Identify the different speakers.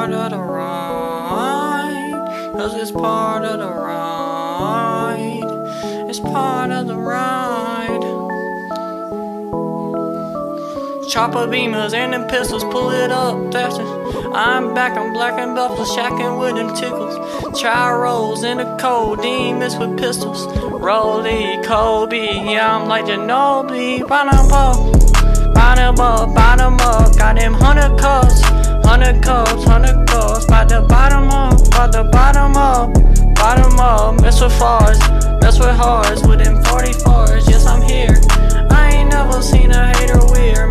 Speaker 1: part of the ride, 'cause it's part of the ride. It's part of the ride. Chopper beamers and them pistols, pull it up, that's it. I'm back, I'm black and buffalo, shacking with them tickles. Child rolls in the codeine mixed with pistols. Rolly, Kobe, yeah, I'm like Ginobili. Bottom up, got them 100 cups, 100 cups, 100 cups. By the bottom up, mess with fours, mess with hearts, with them 44s, yes I'm here. I ain't never seen a hater weird.